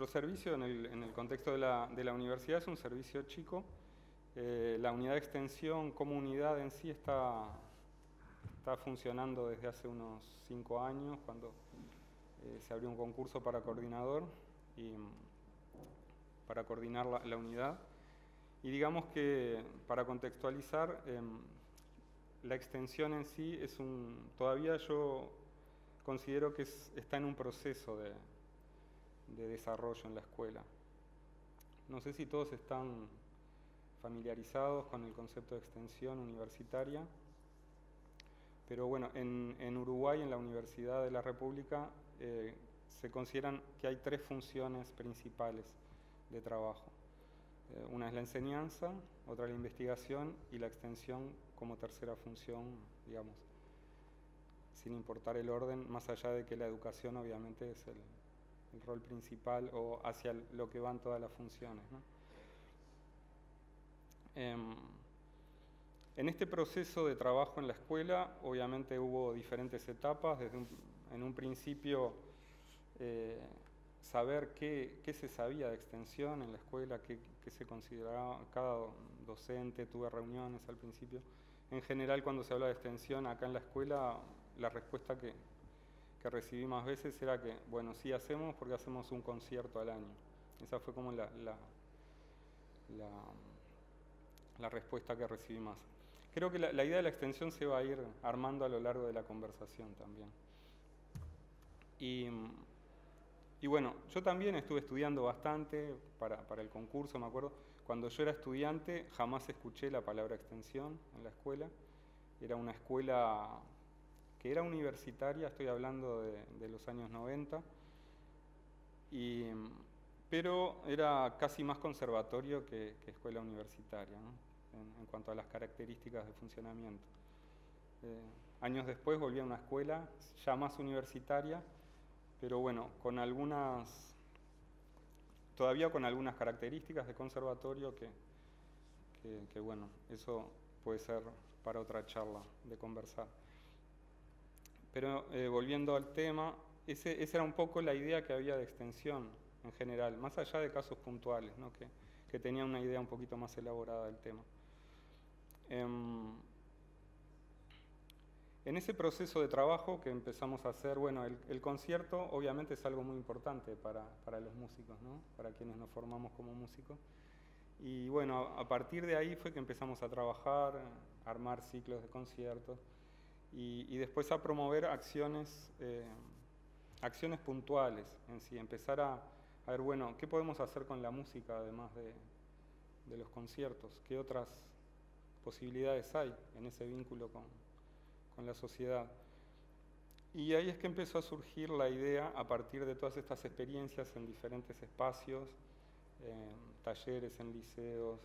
nuestro servicio en el contexto de la universidad es un servicio chico. La unidad de extensión como unidad en sí está funcionando desde hace unos 5 años, cuando se abrió un concurso para coordinador y para coordinar la unidad. Y digamos que, para contextualizar, la extensión en sí todavía yo considero que está en un proceso de desarrollo en la escuela. No sé si todos están familiarizados con el concepto de extensión universitaria, pero bueno, en Uruguay, en la Universidad de la República, se consideran que hay 3 funciones principales de trabajo. Una es la enseñanza, otra la investigación y la extensión como tercera función, digamos, sin importar el orden, más allá de que la educación obviamente es el rol principal o hacia lo que van todas las funciones, ¿no? En este proceso de trabajo en la escuela, obviamente hubo diferentes etapas. En un principio, saber qué se sabía de extensión en la escuela, qué se consideraba cada docente. Tuve reuniones al principio. En general, cuando se habla de extensión acá en la escuela, la respuesta que recibí más veces era que, bueno, sí hacemos porque hacemos un concierto al año. Esa fue como la respuesta que recibí más. Creo que la idea de la extensión se va a ir armando a lo largo de la conversación también. Y bueno, yo también estuve estudiando bastante para el concurso, me acuerdo. Cuando yo era estudiante jamás escuché la palabra extensión en la escuela. Era una escuela que era universitaria, estoy hablando de los años 90, pero era casi más conservatorio que escuela universitaria, ¿no? En cuanto a las características de funcionamiento. Años después volví a una escuela ya más universitaria, pero bueno, todavía con algunas características de conservatorio que bueno, eso puede ser para otra charla de conversar. Pero volviendo al tema, esa era un poco la idea que había de extensión en general, más allá de casos puntuales, ¿no? que tenían una idea un poquito más elaborada del tema. En ese proceso de trabajo que empezamos a hacer, bueno, el concierto obviamente es algo muy importante para los músicos, ¿no? Para quienes nos formamos como músicos. Y bueno, a partir de ahí fue que empezamos a trabajar, a armar ciclos de conciertos y después a promover acciones puntuales en sí, empezar a ver, bueno, ¿qué podemos hacer con la música además de los conciertos? ¿Qué otras posibilidades hay en ese vínculo con la sociedad? Y ahí es que empezó a surgir la idea, a partir de todas estas experiencias en diferentes espacios, talleres en liceos,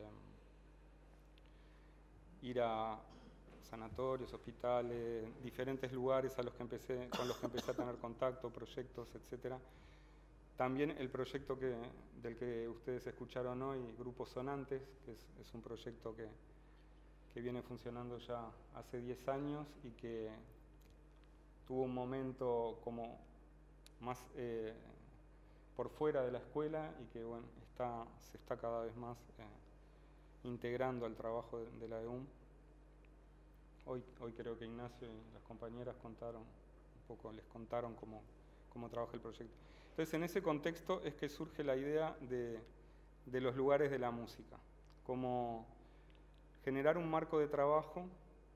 ir a sanatorios, hospitales, diferentes lugares con los que empecé a tener contacto, proyectos, etc. También el proyecto del que ustedes escucharon hoy, Grupos Sonantes, que es un proyecto que viene funcionando ya hace 10 años y que tuvo un momento como más por fuera de la escuela y que bueno, se está cada vez más integrando al trabajo de la EUM. Hoy creo que Ignacio y las compañeras les contaron cómo trabaja el proyecto. Entonces, en ese contexto es que surge la idea de los lugares de la música, como generar un marco de trabajo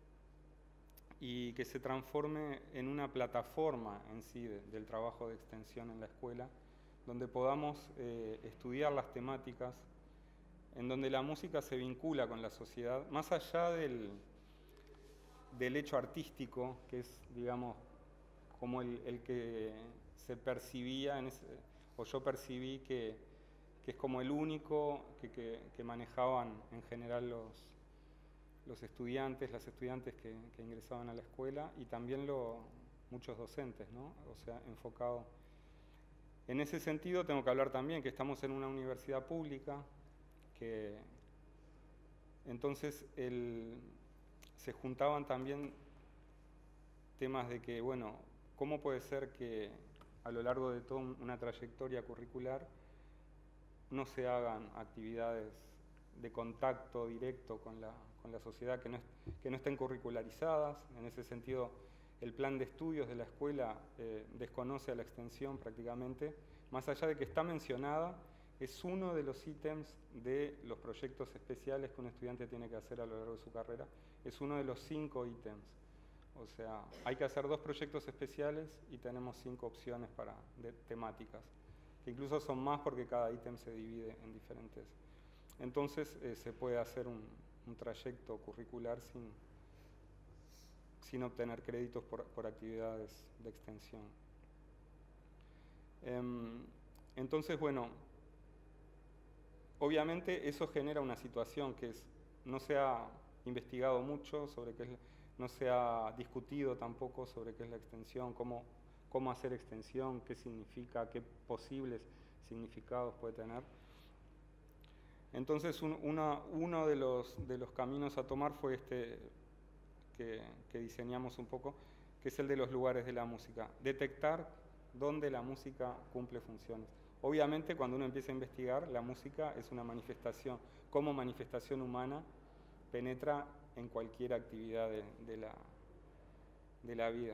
y que se transforme en una plataforma en sí del trabajo de extensión en la escuela, donde podamos estudiar las temáticas, en donde la música se vincula con la sociedad, más allá del hecho artístico, que es, digamos, como el que se percibía, o yo percibí que es como el único que manejaban en general los estudiantes, las estudiantes que ingresaban a la escuela, y también muchos docentes, ¿no? O sea, enfocado. En ese sentido tengo que hablar también que estamos en una universidad pública, que entonces se juntaban también temas de que, bueno, ¿cómo puede ser que a lo largo de toda una trayectoria curricular no se hagan actividades de contacto directo con la sociedad, que no estén curricularizadas. En ese sentido, el plan de estudios de la escuela desconoce a la extensión prácticamente, más allá de que está mencionada, es uno de los ítems de los proyectos especiales que un estudiante tiene que hacer a lo largo de su carrera, es uno de los 5 ítems. O sea, hay que hacer 2 proyectos especiales y tenemos 5 opciones de temáticas, que incluso son más porque cada ítem se divide en diferentes. Entonces se puede hacer un trayecto curricular sin obtener créditos por actividades de extensión. Entonces, bueno, obviamente eso genera una situación que no se ha investigado mucho sobre no se ha discutido tampoco sobre qué es la extensión, cómo hacer extensión, qué significa, qué posibles significados puede tener. Entonces, uno de los caminos a tomar fue este que diseñamos un poco, que es el de los lugares de la música. Detectar dónde la música cumple funciones. Obviamente, cuando uno empieza a investigar, la música es una manifestación, como manifestación humana, penetra en cualquier actividad de la vida.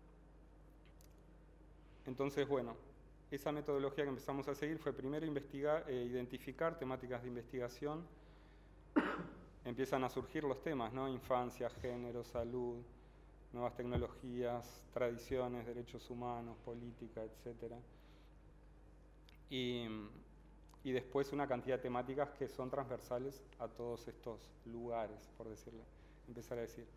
Entonces, bueno, esa metodología que empezamos a seguir fue primero identificar temáticas de investigación. Empiezan a surgir los temas, ¿no? Infancia, género, salud, nuevas tecnologías, tradiciones, derechos humanos, política, etc. Y después una cantidad de temáticas que son transversales a todos estos lugares, por empezar a decir.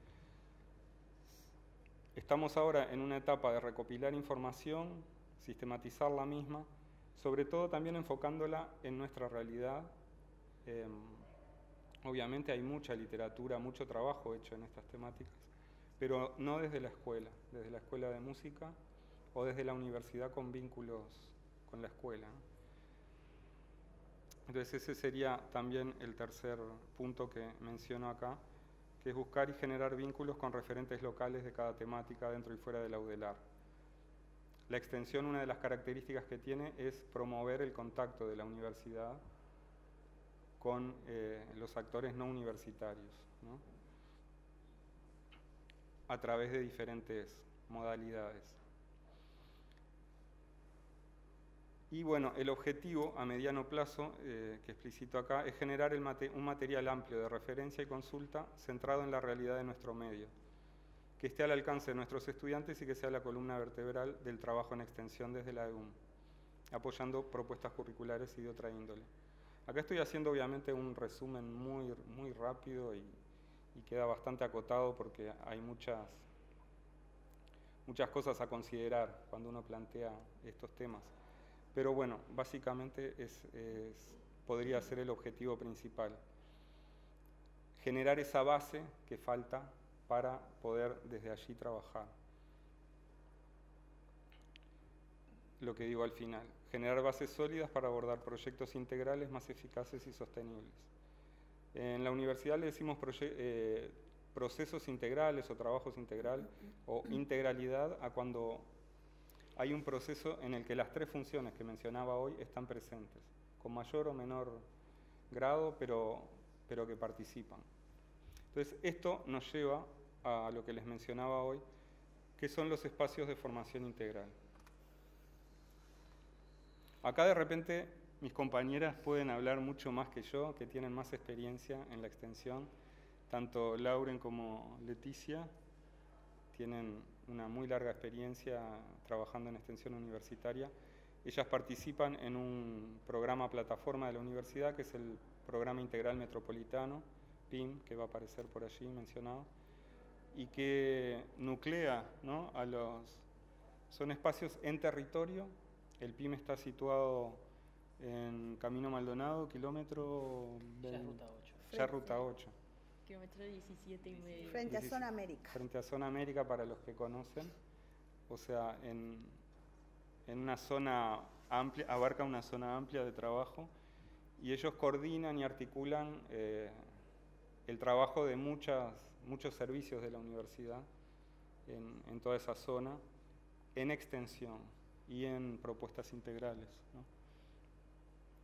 Estamos ahora en una etapa de recopilar información, sistematizar la misma, sobre todo también enfocándola en nuestra realidad. Obviamente hay mucha literatura, mucho trabajo hecho en estas temáticas, pero no desde la escuela de música o desde la universidad con vínculos con la escuela. Entonces ese sería también el tercer punto que menciono acá, que es buscar y generar vínculos con referentes locales de cada temática dentro y fuera de la UDELAR. La extensión, una de las características que tiene es promover el contacto de la universidad con los actores no universitarios, ¿no? A través de diferentes modalidades. Y bueno, el objetivo a mediano plazo, que explicito acá, es generar un material amplio de referencia y consulta centrado en la realidad de nuestro medio, que esté al alcance de nuestros estudiantes y que sea la columna vertebral del trabajo en extensión desde la EUM, apoyando propuestas curriculares y de otra índole. Acá estoy haciendo obviamente un resumen muy rápido y queda bastante acotado porque hay muchas cosas a considerar cuando uno plantea estos temas. Pero bueno, básicamente podría ser el objetivo principal. Generar esa base que falta para poder desde allí trabajar. Lo que digo al final, generar bases sólidas para abordar proyectos integrales más eficaces y sostenibles. En la universidad le decimos procesos integrales o trabajos integral o integralidad a cuando hay un proceso en el que las 3 funciones que mencionaba hoy están presentes, con mayor o menor grado, pero que participan. Entonces, esto nos lleva a lo que les mencionaba hoy, que son los espacios de formación integral. Acá de repente mis compañeras pueden hablar mucho más que yo, que tienen más experiencia en la extensión. Tanto Lauren como Leticia tienen una muy larga experiencia trabajando en extensión universitaria. Ellas participan en un programa plataforma de la universidad, que es el Programa Integral Metropolitano, PIM, que va a aparecer por allí mencionado, y que nuclea, ¿no? Son espacios en territorio. El PIM está situado en Camino Maldonado, kilómetro... Ya Ruta 8. Kilómetro 17,5. Frente a Zona América. Frente a Zona América, para los que conocen. O sea, en una zona amplia, abarca una zona amplia de trabajo, y ellos coordinan y articulan el trabajo de muchos servicios de la universidad en toda esa zona, en extensión y en propuestas integrales, ¿no?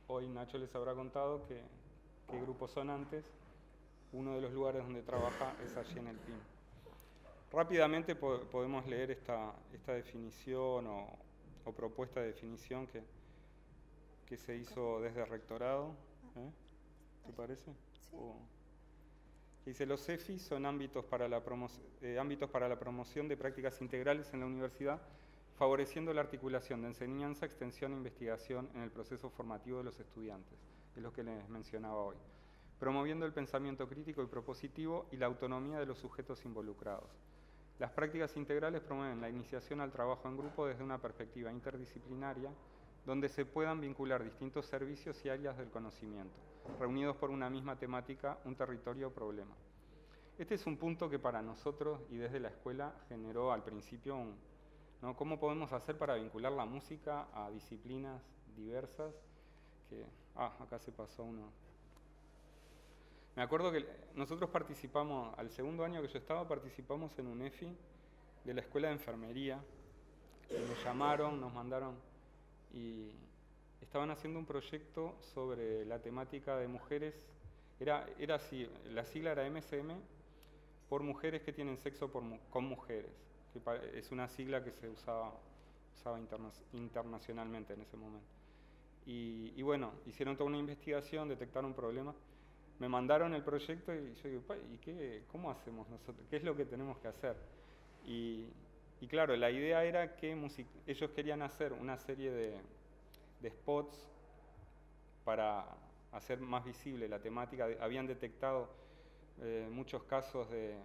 hoy Nacho les habrá contado qué grupos son antes. Uno de los lugares donde trabaja es allí en el PIN. Rápidamente podemos leer esta definición o propuesta de definición que se hizo desde el rectorado. ¿Te parece? Sí. Dice, los CEFI son ámbitos para la promoción de prácticas integrales en la universidad, favoreciendo la articulación de enseñanza, extensión e investigación en el proceso formativo de los estudiantes, es lo que les mencionaba hoy, promoviendo el pensamiento crítico y propositivo y la autonomía de los sujetos involucrados. Las prácticas integrales promueven la iniciación al trabajo en grupo desde una perspectiva interdisciplinaria, donde se puedan vincular distintos servicios y áreas del conocimiento, reunidos por una misma temática, un territorio o problema. Este es un punto que para nosotros y desde la escuela generó al principio ¿no? ¿Cómo podemos hacer para vincular la música a disciplinas diversas? Acá se pasó uno. Me acuerdo que nosotros participamos, al segundo año que yo estaba, participamos en un EFI de la Escuela de Enfermería. Nos llamaron, nos mandaron y estaban haciendo un proyecto sobre la temática de mujeres. Era así, la sigla era MSM, por mujeres que tienen sexo con mujeres. Que es una sigla que se usaba internacionalmente en ese momento. Y bueno, hicieron toda una investigación, detectaron problemas. Me mandaron el proyecto y yo digo, ¿cómo hacemos nosotros? ¿Qué es lo que tenemos que hacer? Y claro, la idea era que ellos querían hacer una serie de spots para hacer más visible la temática. Habían detectado muchos casos de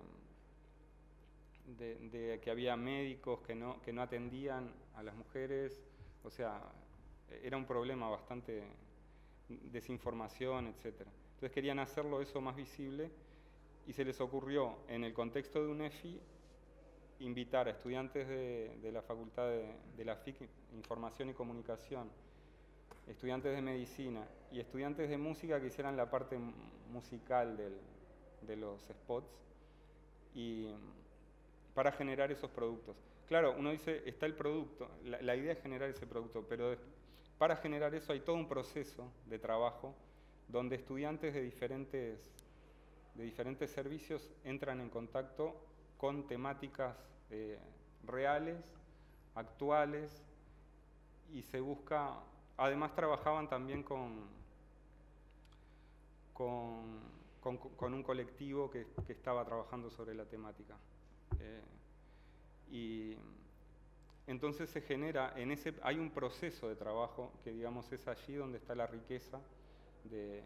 que había médicos que no atendían a las mujeres, o sea, era un problema bastante, desinformación, etcétera. Entonces querían hacerlo eso más visible y se les ocurrió, en el contexto de un EFI, invitar a estudiantes de la Facultad de la FIC, Información y Comunicación, estudiantes de Medicina y estudiantes de Música que hicieran la parte musical de los spots y para generar esos productos. Claro, uno dice, está el producto, la idea es generar ese producto, pero para generar eso hay todo un proceso de trabajo donde estudiantes de diferentes servicios entran en contacto con temáticas reales, actuales, y se busca, además trabajaban también con un colectivo que estaba trabajando sobre la temática. Y entonces se genera, hay un proceso de trabajo que digamos es allí donde está la riqueza de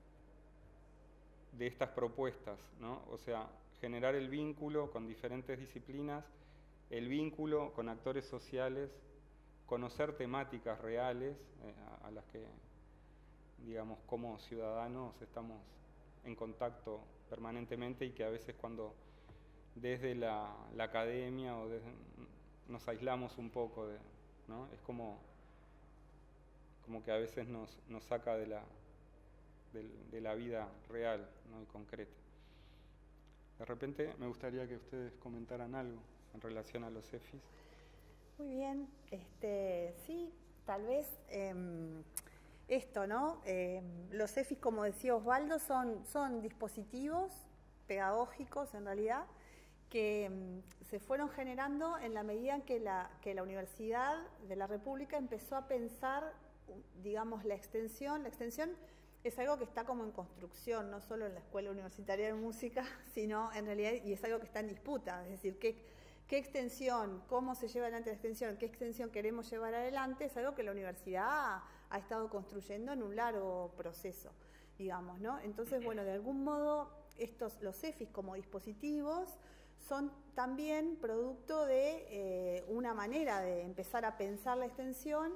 estas propuestas, ¿no? O sea, generar el vínculo con diferentes disciplinas, el vínculo con actores sociales, conocer temáticas reales a las que, digamos, como ciudadanos estamos en contacto permanentemente y que a veces cuando desde la academia o nos aislamos un poco, ¿no? Es como que a veces nos saca de la vida real, ¿no? Y concreta. De repente me gustaría que ustedes comentaran algo en relación a los EFIs. Muy bien, sí, tal vez esto, ¿no? Los EFIs, como decía Osvaldo, son dispositivos pedagógicos en realidad que se fueron generando en la medida en que la Universidad de la República empezó a pensar, digamos, la extensión es algo que está como en construcción, no solo en la Escuela Universitaria de Música, sino en realidad, y es algo que está en disputa, es decir, qué extensión, cómo se lleva adelante la extensión, qué extensión queremos llevar adelante, es algo que la universidad ha estado construyendo en un largo proceso, digamos, ¿no? Entonces, bueno, de algún modo, los EFIs como dispositivos son también producto de una manera de empezar a pensar la extensión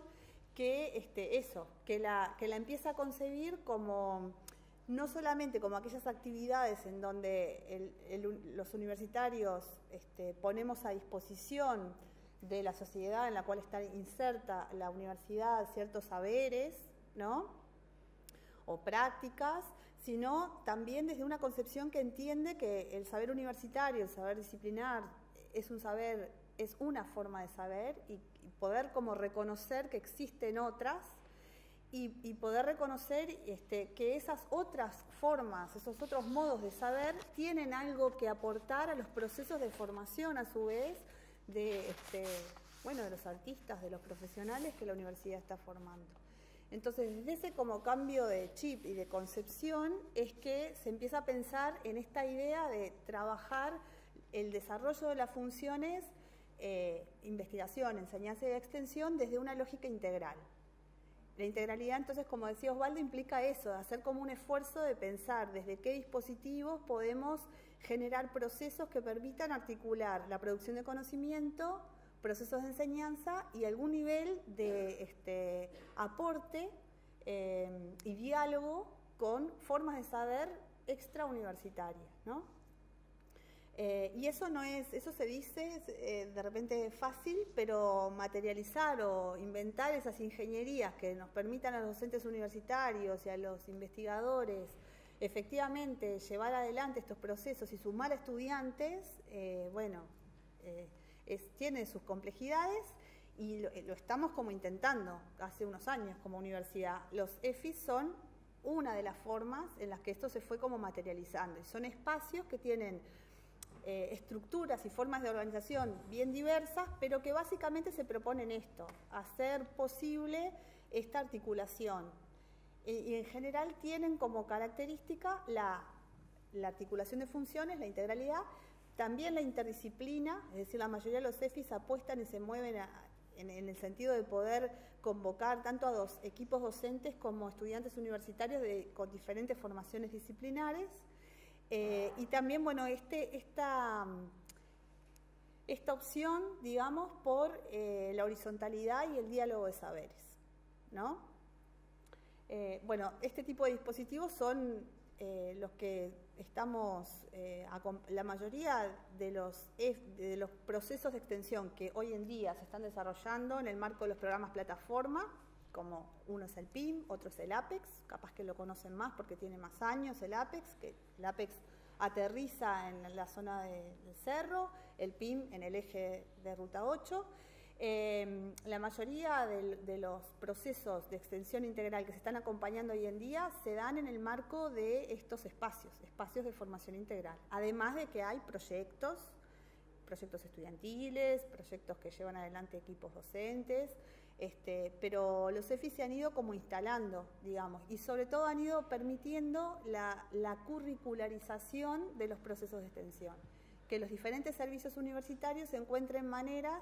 que la empieza a concebir como no solamente como aquellas actividades en donde los universitarios ponemos a disposición de la sociedad en la cual está inserta la universidad ciertos saberes, ¿no? O prácticas, sino también desde una concepción que entiende que el saber universitario, el saber disciplinar, es una forma de saber y poder como reconocer que existen otras y poder reconocer que esas otras formas, esos otros modos de saber tienen algo que aportar a los procesos de formación, a su vez, de los artistas, de los profesionales que la universidad está formando. Entonces, desde ese como cambio de chip y de concepción es que se empieza a pensar en esta idea de trabajar el desarrollo de las funciones, investigación, enseñanza y extensión desde una lógica integral. La integralidad, entonces, como decía Osvaldo, implica eso, de hacer como un esfuerzo de pensar desde qué dispositivos podemos generar procesos que permitan articular la producción de conocimiento, procesos de enseñanza y algún nivel de aporte y diálogo con formas de saber extrauniversitarias, ¿no? Y eso no es, eso se dice de repente fácil, pero materializar o inventar esas ingenierías que nos permitan a los docentes universitarios y a los investigadores efectivamente llevar adelante estos procesos y sumar a estudiantes, tiene sus complejidades y lo estamos como intentando hace unos años como universidad. Los EFIs son una de las formas en las que esto se fue como materializando y son espacios que tienen estructuras y formas de organización bien diversas, pero que básicamente se proponen esto, hacer posible esta articulación. Y en general tienen como característica la articulación de funciones, la integralidad, también la interdisciplina, es decir, la mayoría de los EFIs apuestan y se mueven en el sentido de poder convocar tanto a equipos docentes como estudiantes universitarios con diferentes formaciones disciplinares. Y también, bueno, esta opción, digamos, por la horizontalidad y el diálogo de saberes, ¿no? Este tipo de dispositivos son los que estamos, la mayoría de los procesos de extensión que hoy en día se están desarrollando en el marco de los programas plataforma, como uno es el PIM, otro es el APEX, capaz que lo conocen más porque tiene más años el APEX, que el APEX aterriza en la zona del cerro, el PIM en el eje de Ruta 8. La mayoría de los procesos de extensión integral que se están acompañando hoy en día se dan en el marco de estos espacios de formación integral. Además de que hay proyectos estudiantiles, proyectos que llevan adelante equipos docentes, pero los EFIs se han ido como instalando, digamos, y sobre todo han ido permitiendo la curricularización de los procesos de extensión, que los diferentes servicios universitarios encuentren maneras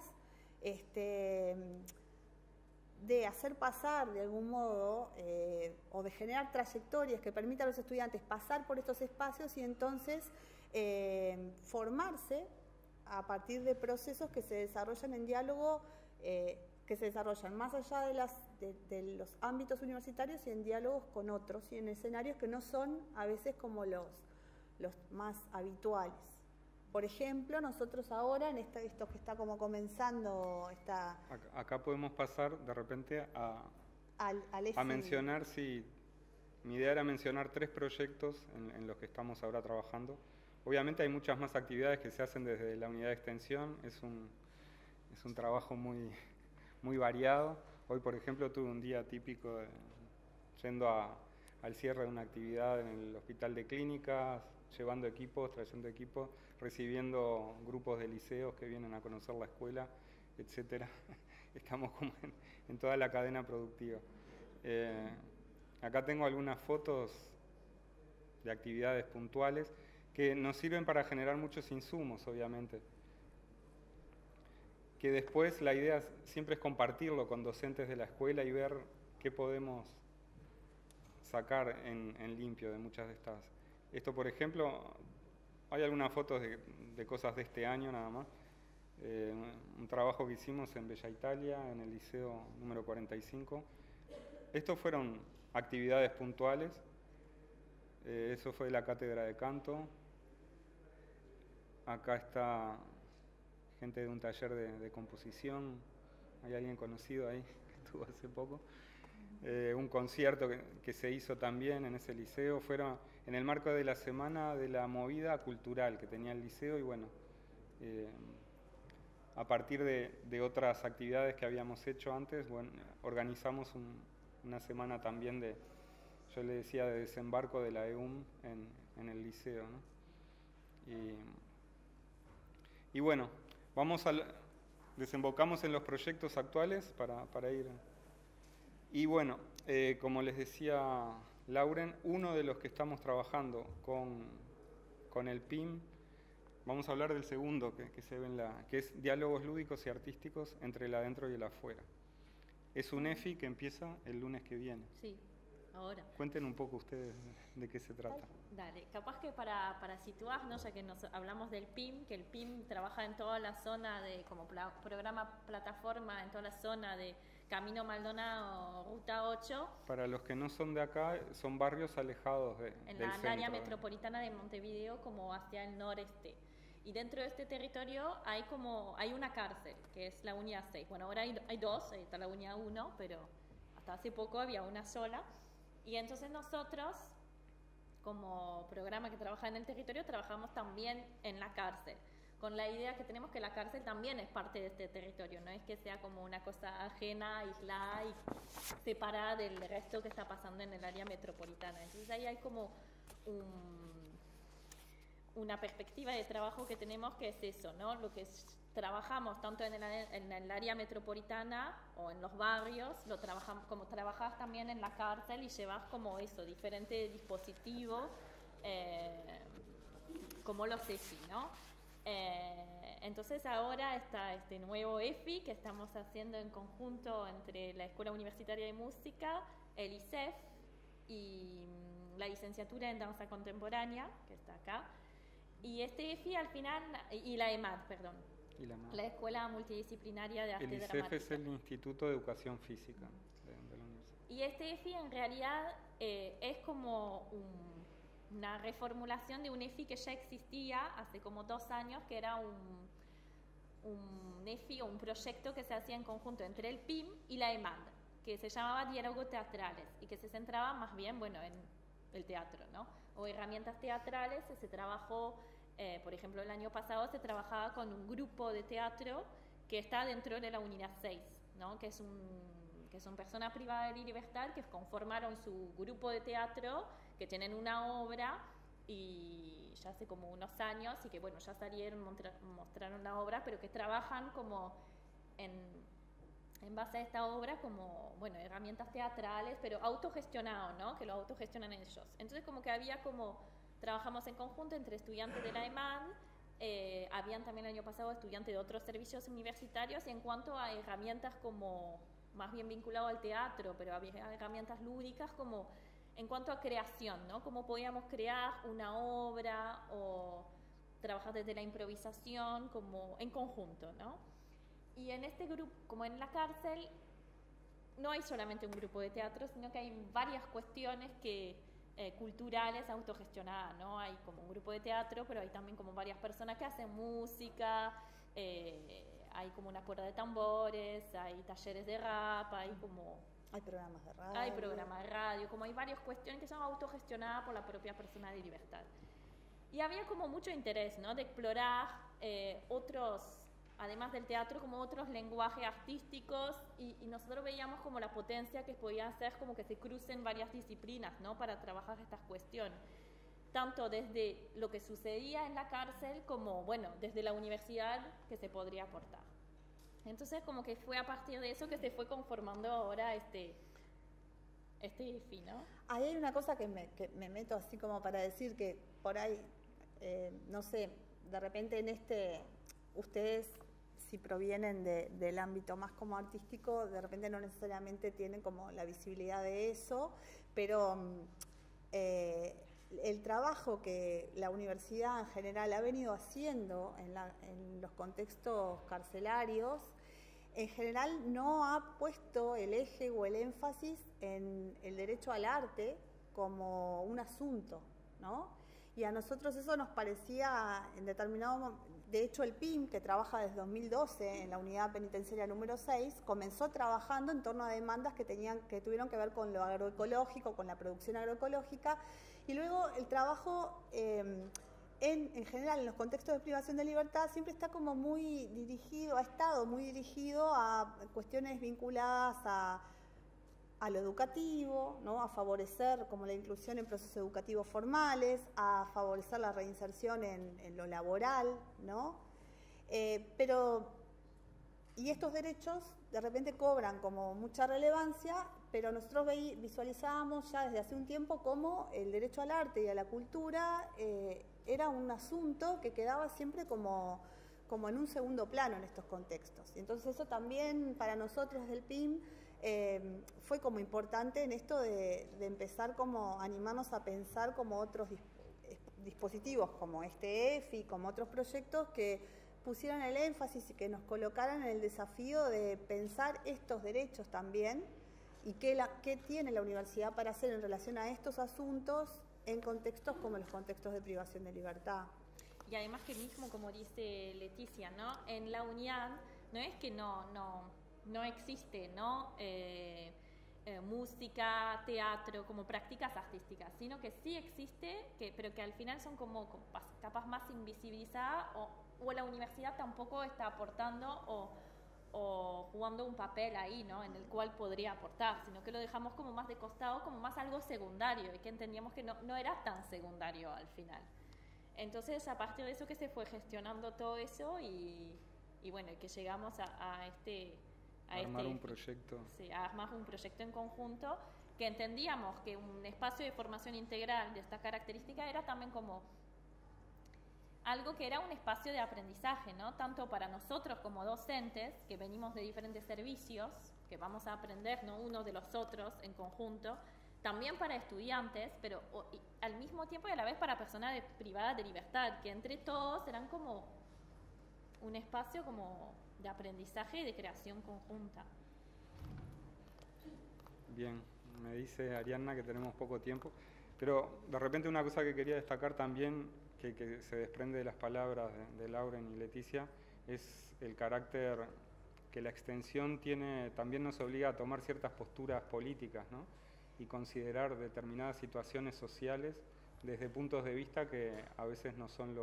de hacer pasar de algún modo o de generar trayectorias que permitan a los estudiantes pasar por estos espacios y entonces formarse a partir de procesos que se desarrollan en diálogo, que se desarrollan más allá de los ámbitos universitarios y en diálogos con otros y en escenarios que no son a veces como los más habituales. Por ejemplo, nosotros ahora, en esto que está como comenzando... Acá podemos pasar de repente a mencionar, mi idea era mencionar 3 proyectos en los que estamos ahora trabajando. Obviamente hay muchas más actividades que se hacen desde la unidad de extensión, es un trabajo muy variado. Hoy, por ejemplo, tuve un día típico yendo al cierre de una actividad en el Hospital de Clínicas, llevando equipos, trayendo equipos, recibiendo grupos de liceos que vienen a conocer la escuela, etcétera. Estamos como en toda la cadena productiva. Acá tengo algunas fotos de actividades puntuales que nos sirven para generar muchos insumos, obviamente. Que después la idea siempre es compartirlo con docentes de la escuela y ver qué podemos sacar en limpio de muchas de estas. Esto, por ejemplo, hay algunas fotos de cosas de este año nada más. Un trabajo que hicimos en Bella Italia, en el liceo número 45. Estos fueron actividades puntuales. Eso fue la cátedra de canto. Acá está gente de un taller de composición. Hay alguien conocido ahí que estuvo hace poco. Un concierto que se hizo también en ese liceo. Fueron en el marco de la semana de la movida cultural que tenía el liceo y bueno, a partir de otras actividades que habíamos hecho antes, bueno, organizamos una semana también yo le decía, de desembarco de la EUM en el liceo, ¿no? Y bueno, desembocamos en los proyectos actuales para ir. Y bueno, como les decía Lauren, uno de los que estamos trabajando con el PIM, vamos a hablar del segundo que se ve que es Diálogos Lúdicos y Artísticos entre el adentro y el afuera. Es un EFI que empieza el lunes que viene. Sí, ahora. Cuenten un poco ustedes de qué se trata. Dale, capaz que para situarnos, ya que hablamos del PIM, que el PIM trabaja en toda la zona como programa plataforma, en toda la zona de Camino Maldonado, Ruta 8. Para los que no son de acá, son barrios alejados del centro. En la área metropolitana de Montevideo, como hacia el noreste. Y dentro de este territorio hay una cárcel, que es la unidad 6. Bueno, ahora hay dos, ahí está la unidad 1, pero hasta hace poco había una sola. Y entonces nosotros, como programa que trabaja en el territorio, trabajamos también en la cárcel, con la idea que tenemos que la cárcel también es parte de este territorio, no es que sea como una cosa ajena, aislada y separada del resto que está pasando en el área metropolitana. Entonces ahí hay como una perspectiva de trabajo que tenemos, que es eso, ¿no? Lo que trabajamos tanto en el área metropolitana o en los barrios, lo trabajamos como trabajás también en la cárcel y llevas como eso, diferentes dispositivos, como los EFI, ¿no? Entonces ahora está este nuevo EFI que estamos haciendo en conjunto entre la Escuela Universitaria de Música, el ISEF y la licenciatura en Danza Contemporánea, que está acá. Y este EFI al final, y la EMAD, perdón, la Escuela Multidisciplinaria de Arte Dramática. El ISEF es el Instituto de Educación Física de la Universidad. Y este EFI en realidad es como una reformulación de un EFI que ya existía hace como 2 años, que era un EFI o un proyecto que se hacía en conjunto entre el PIM y la EMAD, que se llamaba Diálogos Teatrales y que se centraba más bien, bueno, en el teatro, ¿no? O herramientas teatrales. Se trabajó, por ejemplo, el año pasado se trabajaba con un grupo de teatro que está dentro de la Unidad 6, ¿no? Que son personas privadas de libertad que conformaron su grupo de teatro, que tienen una obra y ya hace como unos años y que bueno, ya salieron, mostraron la obra, pero que trabajan como en base a esta obra como, bueno, herramientas teatrales, pero autogestionado, ¿no? Que lo autogestionan ellos. Entonces como que trabajamos en conjunto entre estudiantes de la EMAD, habían también el año pasado estudiantes de otros servicios universitarios, y en cuanto a herramientas como más bien vinculado al teatro, pero había herramientas lúdicas como en cuanto a creación, ¿no? Cómo podíamos crear una obra o trabajar desde la improvisación como en conjunto, ¿no? Y en este grupo, como en la cárcel, no hay solamente un grupo de teatro, sino que hay varias cuestiones culturales autogestionadas, ¿no? Hay como un grupo de teatro, pero hay también como varias personas que hacen música, hay como una cuerda de tambores, hay talleres de rap, hay programas de radio. Hay programas de radio, como hay varias cuestiones que son autogestionadas por la propia persona de libertad. Y había como mucho interés, ¿no? De explorar además del teatro, como otros lenguajes artísticos, y nosotros veíamos como la potencia que podía hacer como que se crucen varias disciplinas, ¿no? Para trabajar estas cuestiones, tanto desde lo que sucedía en la cárcel como, bueno, desde la universidad que se podría aportar. Entonces como que fue a partir de eso que se fue conformando ahora este EFI, ¿no? Ahí hay una cosa que me meto así como para decir que por ahí, no sé, de repente ustedes, si provienen del ámbito más como artístico, de repente no necesariamente tienen como la visibilidad de eso, pero el trabajo que la universidad en general ha venido haciendo en los contextos carcelarios, en general no ha puesto el eje o el énfasis en el derecho al arte como un asunto, ¿no? Y a nosotros eso nos parecía en determinado momento. De hecho, el PIM, que trabaja desde 2012 en la unidad penitenciaria número 6, comenzó trabajando en torno a demandas que tuvieron que ver con lo agroecológico, con la producción agroecológica, y luego el trabajo en general en los contextos de privación de libertad siempre está como ha estado muy dirigido a cuestiones vinculadas a a lo educativo, ¿no? A favorecer como la inclusión en procesos educativos formales, a favorecer la reinserción en lo laboral, ¿no? Y estos derechos de repente cobran como mucha relevancia, pero nosotros visualizábamos ya desde hace un tiempo cómo el derecho al arte y a la cultura era un asunto que quedaba siempre como en un segundo plano en estos contextos. Y entonces eso también para nosotros del PIM fue como importante en esto de empezar como animarnos a pensar como otros dispositivos como este EFI, como otros proyectos que pusieran el énfasis y que nos colocaran en el desafío de pensar estos derechos también y qué tiene la universidad para hacer en relación a estos asuntos en contextos como los contextos de privación de libertad. Y además que mismo, como dice Leticia, ¿no? En la UNIAD no es que no existe, ¿no? Música, teatro, como prácticas artísticas, sino que sí existe, pero que al final son como capas más invisibilizadas o la universidad tampoco está aportando o jugando un papel ahí, ¿no? En el cual podría aportar, sino que lo dejamos como más de costado, como más algo secundario, y que entendíamos que no era tan secundario al final. Entonces, a partir de eso que se fue gestionando todo eso y bueno, que llegamos a armar un proyecto. Sí, a armar un proyecto en conjunto, que entendíamos que un espacio de formación integral de esta característica era también como algo que era un espacio de aprendizaje, ¿no? Tanto para nosotros como docentes, que venimos de diferentes servicios, que vamos a aprender, ¿no? Unos de los otros en conjunto, también para estudiantes, pero al mismo tiempo y a la vez para personas privadas de libertad, que entre todos eran como un espacio como de aprendizaje y de creación conjunta. Bien, me dice Arianna que tenemos poco tiempo, pero de repente una cosa que quería destacar también, que se desprende de las palabras de Lauren y Leticia, es el carácter que la extensión tiene, también nos obliga a tomar ciertas posturas políticas, ¿no? Y considerar determinadas situaciones sociales desde puntos de vista que a veces no son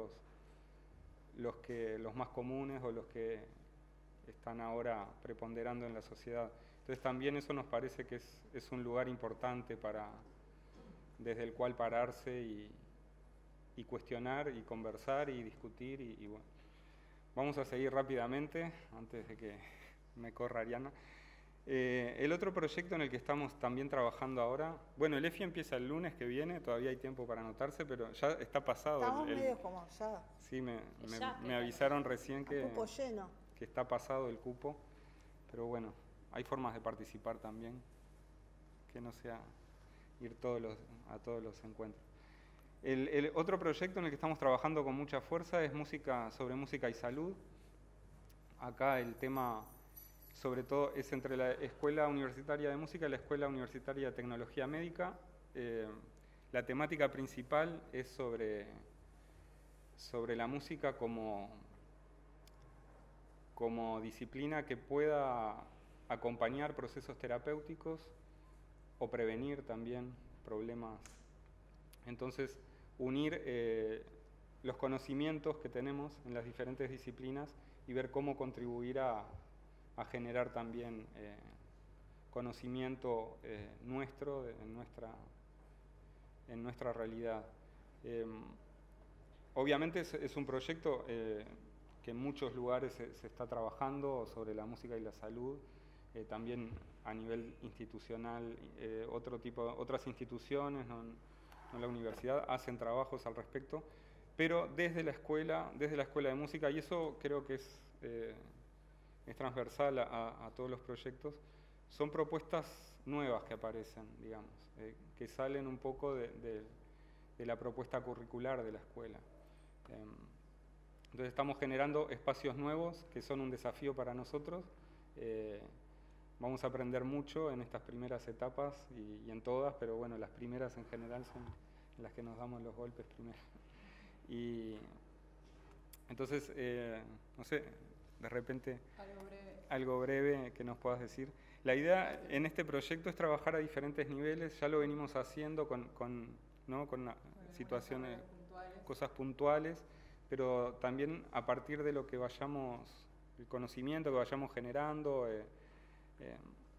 los más comunes o los que están ahora preponderando en la sociedad. Entonces también eso nos parece que es un lugar importante desde el cual pararse y cuestionar y conversar y discutir y bueno. Vamos a seguir rápidamente antes de que me corra Ariana. El otro proyecto en el que estamos también trabajando ahora, bueno, el EFI empieza el lunes que viene, todavía hay tiempo para anotarse, pero ya está pasado. Estamos medio como ya. Sí, me avisaron recién que cupo lleno. Que está pasado el cupo, pero bueno, hay formas de participar también, que no sea ir a todos los encuentros. El otro proyecto en el que estamos trabajando con mucha fuerza es sobre música y salud. Acá el tema, sobre todo, es entre la Escuela Universitaria de Música y la Escuela Universitaria de Tecnología Médica. La temática principal es sobre la música como disciplina que pueda acompañar procesos terapéuticos o prevenir también problemas. Entonces, unir los conocimientos que tenemos en las diferentes disciplinas y ver cómo contribuir a generar también conocimiento nuestro en nuestra realidad. Obviamente es un proyecto que en muchos lugares se está trabajando sobre la música y la salud, también a nivel institucional, otras instituciones, no la universidad, hacen trabajos al respecto, pero desde la escuela de música, y eso creo que es transversal a todos los proyectos, son propuestas nuevas que aparecen, digamos, que salen un poco de la propuesta curricular de la escuela. Entonces estamos generando espacios nuevos que son un desafío para nosotros. Vamos a aprender mucho en estas primeras etapas y en todas, pero bueno, las primeras en general son las que nos damos los golpes primero. Y entonces, no sé, de repente algo breve que nos puedas decir. La idea en este proyecto es trabajar a diferentes niveles, ya lo venimos haciendo con situaciones, cosas puntuales, pero también a partir de lo que el conocimiento que vayamos generando,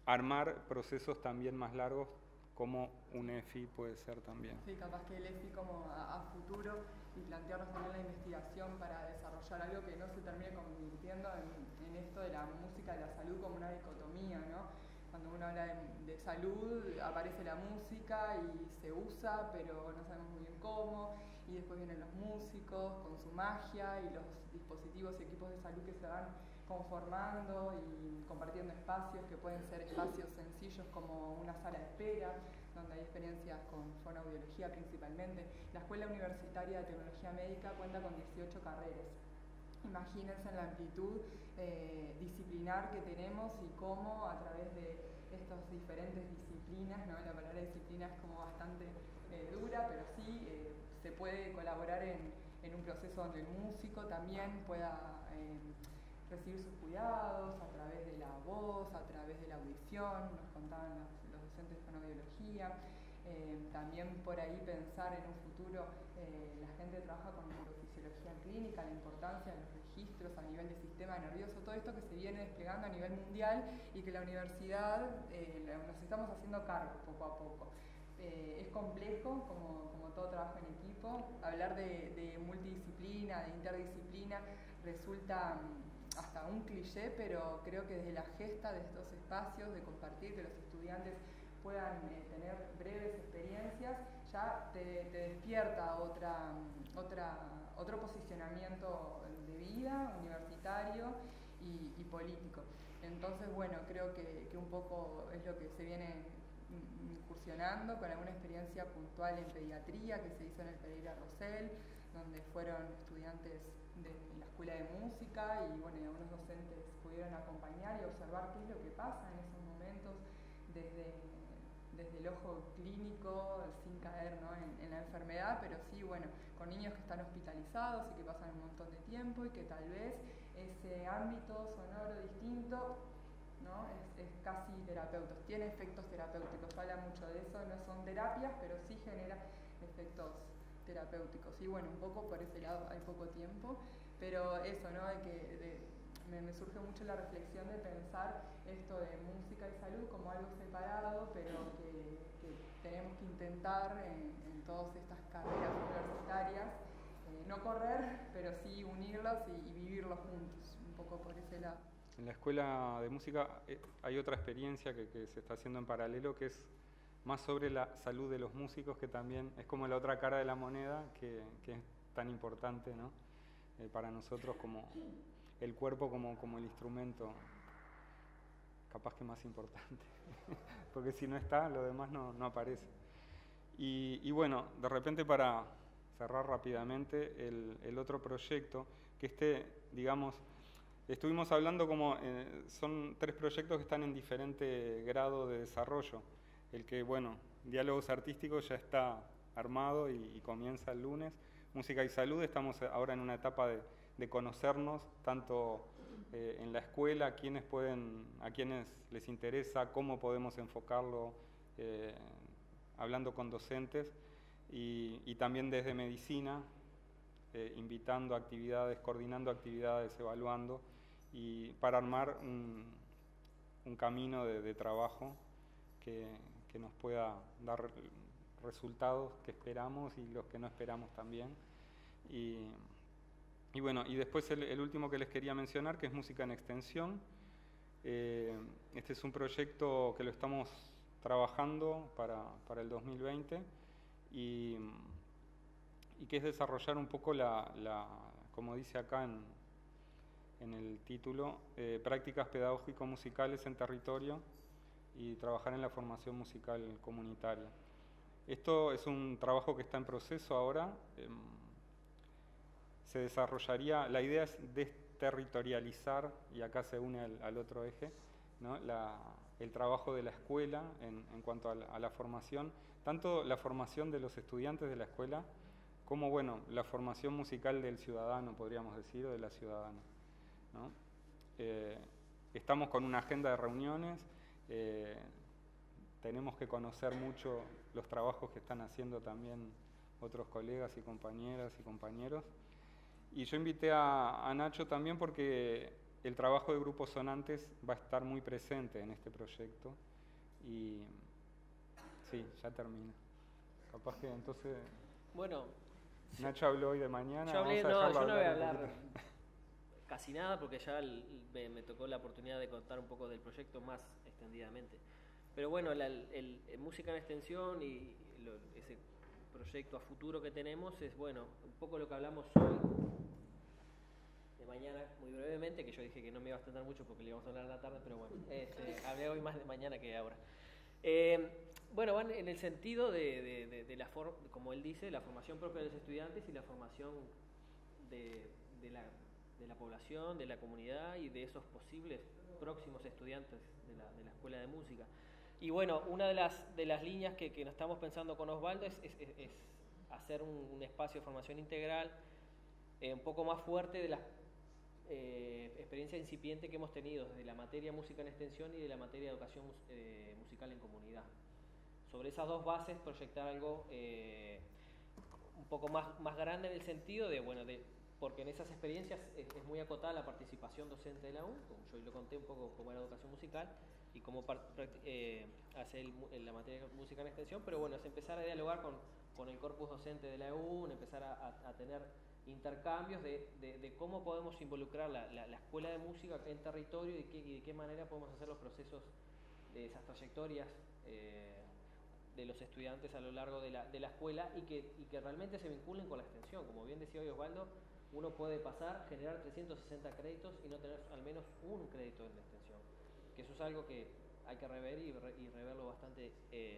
armar procesos también más largos como un EFI puede ser también. Sí, capaz que el EFI como a futuro y plantearnos también la investigación para desarrollar algo que no se termine convirtiendo en esto de la música y la salud como una dicotomía, ¿no? Cuando uno habla de salud aparece la música y se usa, pero no sabemos muy bien cómo, y después vienen los músicos con su magia y los dispositivos y equipos de salud que se van conformando y compartiendo espacios que pueden ser espacios sencillos como una sala de espera, donde hay experiencias con fonoaudiología principalmente. La Escuela Universitaria de Tecnología Médica cuenta con 18 carreras. Imagínense la amplitud disciplinar que tenemos y cómo a través de estas diferentes disciplinas, ¿no? La palabra disciplina es como bastante dura, pero sí se puede colaborar en un proceso donde el músico también pueda recibir sus cuidados a través de la voz, a través de la audición, nos contaban los docentes de fonoaudiología. También por ahí pensar en un futuro, la gente trabaja con neurofisiología clínica, la importancia de los registros a nivel del sistema nervioso, todo esto que se viene desplegando a nivel mundial y que la universidad nos estamos haciendo cargo poco a poco. Es complejo, como todo trabajo en equipo, hablar de multidisciplina, de interdisciplina, resulta hasta un cliché, pero creo que desde la gesta de estos espacios, de compartir, que los estudiantes puedan tener breves experiencias, ya te despierta otro posicionamiento de vida, universitario y político. Entonces, bueno, creo que un poco es lo que se viene incursionando con alguna experiencia puntual en pediatría que se hizo en el Pereira Rosell, donde fueron estudiantes de la Escuela de Música y bueno, y algunos docentes pudieron acompañar y observar qué es lo que pasa en esos momentos desde el ojo clínico, sin caer, ¿no? en la enfermedad, pero sí, bueno, con niños que están hospitalizados y que pasan un montón de tiempo y que tal vez ese ámbito sonoro distinto, ¿no? es casi terapéutico, tiene efectos terapéuticos, habla mucho de eso, no son terapias, pero sí genera efectos terapéuticos. Y bueno, un poco por ese lado hay poco tiempo, pero eso, ¿no? Me surge mucho la reflexión de pensar esto de música y salud como algo separado, pero que tenemos que intentar en todas estas carreras universitarias no correr, pero sí unirlos y vivirlos juntos, un poco por ese lado. En la Escuela de Música hay otra experiencia que se está haciendo en paralelo, que es más sobre la salud de los músicos, que también es como la otra cara de la moneda, que es tan importante, ¿no? Para nosotros como el cuerpo como el instrumento capaz que más importante, porque si no está, lo demás no aparece. Y bueno, de repente para cerrar rápidamente el otro proyecto, que digamos, estuvimos hablando como, son 3 proyectos que están en diferente grado de desarrollo. El que, bueno, Diálogos Artísticos ya está armado y comienza el lunes. Música y Salud, estamos ahora en una etapa de conocernos, tanto en la escuela, a quienes les interesa, cómo podemos enfocarlo, hablando con docentes, y también desde medicina, invitando actividades, coordinando actividades, evaluando, y para armar un camino de trabajo que nos pueda dar resultados que esperamos y los que no esperamos también. Y bueno, y después el último que les quería mencionar, que es Música en Extensión. Este es un proyecto que lo estamos trabajando para el 2020 y que es desarrollar un poco como dice acá en el título, prácticas pedagógico-musicales en territorio y trabajar en la formación musical comunitaria. Esto es un trabajo que está en proceso ahora. Se desarrollaría, la idea es desterritorializar, y acá se une al otro eje, ¿no? El trabajo de la escuela en cuanto a la formación, tanto la formación de los estudiantes de la escuela, como bueno, la formación musical del ciudadano, podríamos decir, o de la ciudadana, ¿no? Estamos con una agenda de reuniones, tenemos que conocer mucho los trabajos que están haciendo también otros colegas y compañeras y compañeros. Y yo invité a Nacho también porque el trabajo de grupos sonantes va a estar muy presente en este proyecto y sí, ya termina. Capaz que entonces... Bueno, Nacho habló hoy de mañana. yo hablé, vamos a yo no voy a un hablar poquito. casi nada porque ya me tocó la oportunidad de contar un poco del proyecto más extendidamente. Pero bueno, Música en Extensión y ese proyecto a futuro que tenemos es, bueno, un poco lo que hablamos hoy, de mañana, muy brevemente, que yo dije que no me iba a extender mucho porque le íbamos a hablar en la tarde, pero bueno, hablé hoy más de mañana que ahora. Bueno, van en el sentido de la como él dice, la formación propia de los estudiantes y la formación de la población, de la comunidad y de esos posibles próximos estudiantes de la Escuela de Música. Y bueno, una de las líneas que nos estamos pensando con Osvaldo es hacer un espacio de formación integral un poco más fuerte de la experiencia incipiente que hemos tenido desde la materia Música en Extensión y de la materia Educación Musical en Comunidad. Sobre esas dos bases proyectar algo un poco más grande en el sentido de, bueno, porque en esas experiencias es muy acotada la participación docente de la U, como yo lo conté un poco cómo era educación musical y cómo hace la materia de música en extensión, pero bueno, es empezar a dialogar con el corpus docente de la U, empezar a tener intercambios de cómo podemos involucrar la escuela de música en territorio y de qué manera podemos hacer los procesos de esas trayectorias de los estudiantes a lo largo de la escuela y que realmente se vinculen con la extensión. Como bien decía hoy Osvaldo, uno puede generar 360 créditos y no tener al menos un crédito en la extensión, que eso es algo que hay que rever y reverlo bastante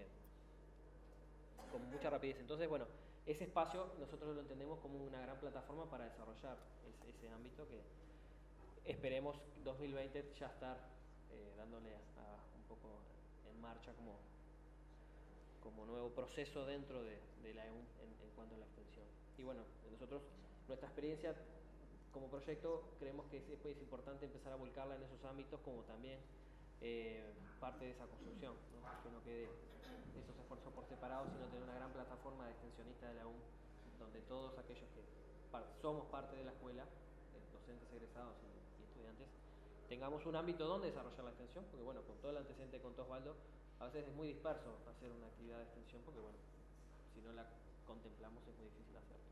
con mucha rapidez. Entonces, bueno, ese espacio nosotros lo entendemos como una gran plataforma para desarrollar ese ámbito que esperemos 2020 ya estar dándole un poco en marcha como nuevo proceso dentro de la EU en cuanto a la extensión. Y bueno, nosotros, nuestra experiencia como proyecto, creemos que es importante empezar a volcarla en esos ámbitos como también parte de esa construcción, ¿no? Que no quede esos esfuerzos por separado, sino tener una gran plataforma de extensionistas de la U, donde todos aquellos que somos parte de la escuela, docentes egresados y estudiantes, tengamos un ámbito donde desarrollar la extensión, porque bueno, con todo el antecedente que contó Osvaldo, a veces es muy disperso hacer una actividad de extensión, porque bueno, si no la contemplamos es muy difícil hacerlo.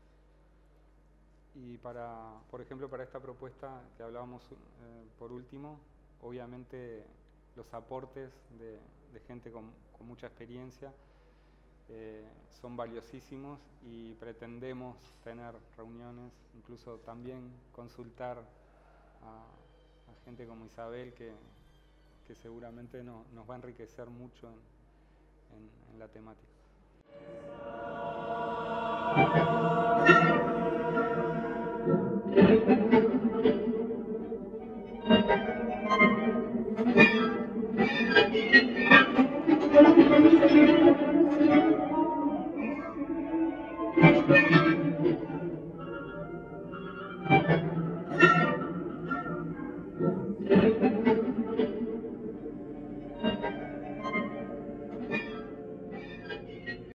Y por ejemplo, para esta propuesta que hablábamos por último, obviamente los aportes de gente con mucha experiencia son valiosísimos y pretendemos tener reuniones, incluso también consultar a gente como Isabel que seguramente nos va a enriquecer mucho en la temática.